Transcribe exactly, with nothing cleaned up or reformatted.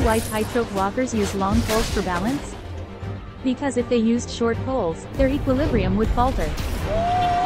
why tightrope walkers use long poles for balance? Because if they used short poles, their equilibrium would falter.